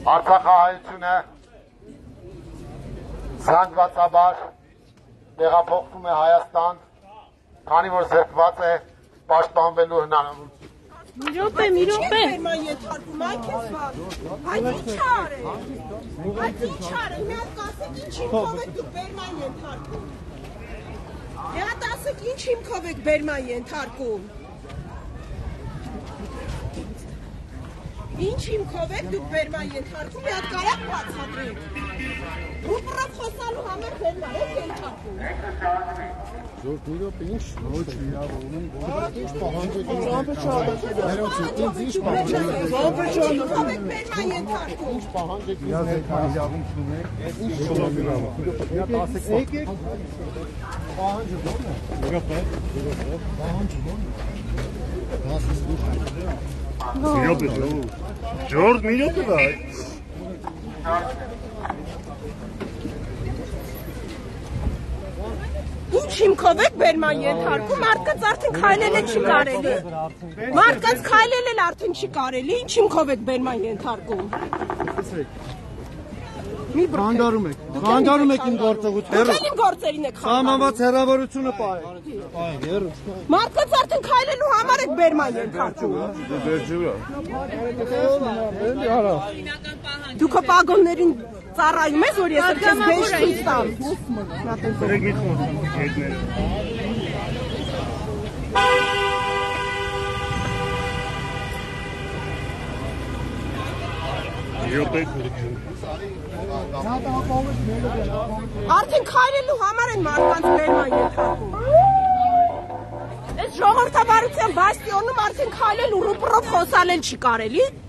Արցախահայությունը զանգվածաբար տեղափոխվում է Հայաստան, քանի որ զերծված է պաշտպանվելու հնարավորություն։ Մի րոպե։ Այդ ինչ արե։ Այդ ինչ արե։ Մի հատ ասեք ինչ հիմքով եք դուք բերման ենթարկում։ Մի հատ ասեք ինչ հիմքով եք բերման ենթարկում։ Ինչ հիմքով եք դուք բերման ենթարկում, մի հատ կարակ բացատրեք։ Ռուպռով խոսալու համար բերման եք ենթարկում։ Ժորդ մի րոպե ինչ ոչ վիրավորում, ինչ պահանջեք ինչ բերման ենթարկում։ Ինչ պահանջեք ինչ իրավունք ունեք, ինչ շնորհիվ։ Եկեք պահանջը ո՞րն է։ Րոպե, պահանջը ո՞րն է։ Ժորդ մի րոպե դա։ Ինչ հիմքով եք բերման ենթարկում, մարդկանց արդեն քայլել չի կարելի։ Մարդկանց քայլել արդեն չի կարելի, ինչ հիմքով եք բերման ենթարկում։ Խանգարում եք իմ գործողությունը։ Դուք իմ գործերին եք խանգարում։ Սահմանված հեռավորությունը պահեք։ Մարդկանց արդեն քայլելու համար եք բերման ենթարկում։ Դուք պագոններին ծառայում ես, որ ես քեզ բեժ ցույց տամ։ Արդեն քայլելու համար են մարդկանց բերման ենթարկում։ Այս ժողովրդավարության բաստիոնում արդեն քայլել ու ռուպռով խոսալել չի կարելի։